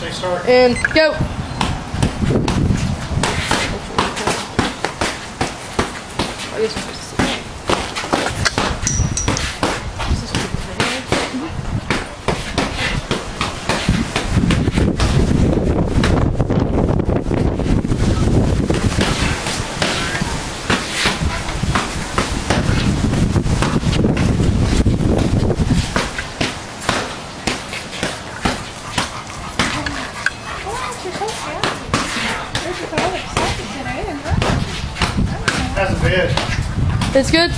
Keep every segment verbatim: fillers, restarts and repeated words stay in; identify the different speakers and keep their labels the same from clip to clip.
Speaker 1: Say start.
Speaker 2: And go. I guess we're supposed to sit down. Is this stupid video?
Speaker 1: That's a bed.
Speaker 2: It's good?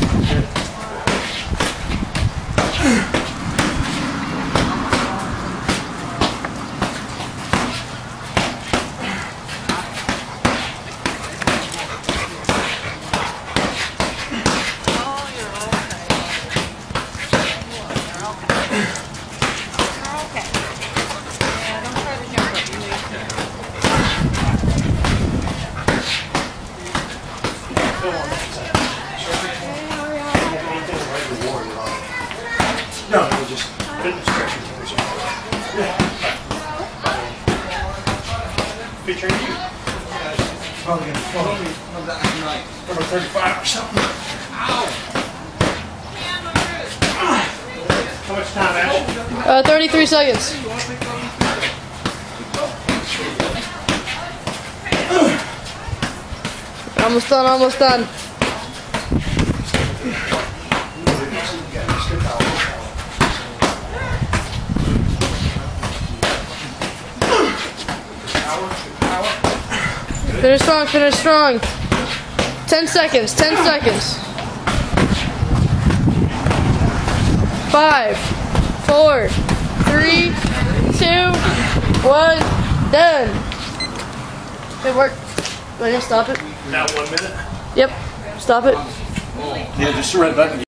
Speaker 1: No, we just fitness stretching or something. Yeah. Featuring you. Probably gonna fall. Number thirty-five or something. Ow! How much time, Ash?
Speaker 2: Uh, thirty-three seconds. Almost done, almost done. Finish strong, finish strong. Ten seconds, ten seconds. Five, four, three, two, one, done. Good work. Ready to stop it?
Speaker 1: Now one minute.
Speaker 2: Yep, stop it.
Speaker 1: Yeah, just the red button.